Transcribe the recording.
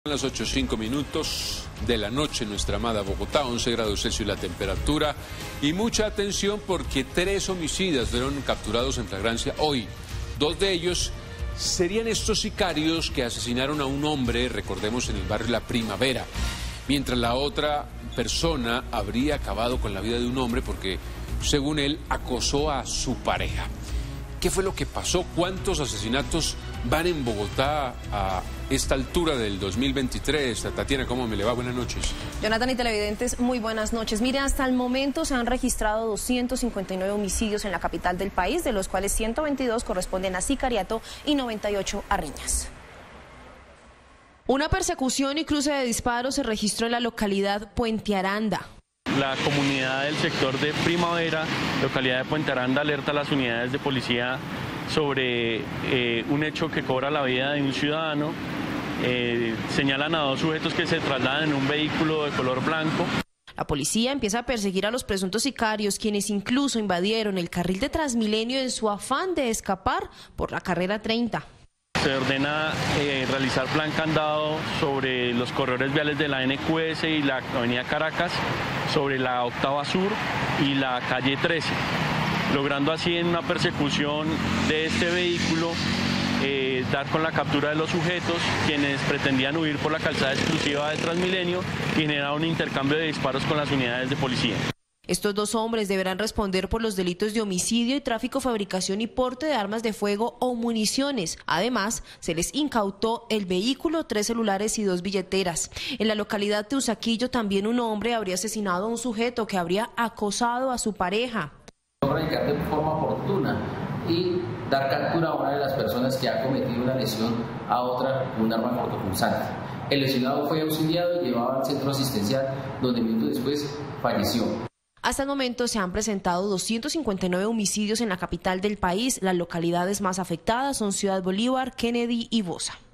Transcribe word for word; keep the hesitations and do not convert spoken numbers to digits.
Las ocho cinco minutos de la noche en nuestra amada Bogotá, once grados Celsius la temperatura y mucha atención porque tres homicidas fueron capturados en flagrancia hoy. Dos de ellos serían estos sicarios que asesinaron a un hombre, recordemos, en el barrio La Primavera, mientras la otra persona habría acabado con la vida de un hombre porque, según él, acosó a su pareja. ¿Qué fue lo que pasó? ¿Cuántos asesinatos van en Bogotá a esta altura del dos mil veintitrés? Tatiana, ¿cómo me le va? Buenas noches. Jonathan y televidentes, muy buenas noches. Mire, hasta el momento se han registrado doscientos cincuenta y nueve homicidios en la capital del país, de los cuales ciento veintidós corresponden a sicariato y noventa y ocho a riñas. Una persecución y cruce de disparos se registró en la localidad Puente Aranda. La comunidad del sector de Primavera, localidad de Puente Aranda, alerta a las unidades de policía sobre eh, un hecho que cobra la vida de un ciudadano. Eh, señalan a dos sujetos que se trasladan en un vehículo de color blanco. La policía empieza a perseguir a los presuntos sicarios, quienes incluso invadieron el carril de Transmilenio en su afán de escapar por la carrera treinta. Se ordena eh, realizar plan candado sobre los corredores viales de la N Q S y la avenida Caracas, sobre la Octava Sur y la calle trece, logrando así en una persecución de este vehículo eh, dar con la captura de los sujetos, quienes pretendían huir por la calzada exclusiva del Transmilenio y generar un intercambio de disparos con las unidades de policía. Estos dos hombres deberán responder por los delitos de homicidio y tráfico, fabricación y porte de armas de fuego o municiones. Además, se les incautó el vehículo, tres celulares y dos billeteras. En la localidad de Usaquillo también un hombre habría asesinado a un sujeto que habría acosado a su pareja. Radicar de forma oportuna y dar captura a una de las personas que ha cometido una lesión a otra con un arma cortopunzante. El lesionado fue auxiliado y llevado al centro asistencial, donde minutos después falleció. Hasta el momento se han presentado doscientos cincuenta y nueve homicidios en la capital del país. Las localidades más afectadas son Ciudad Bolívar, Kennedy y Bosa.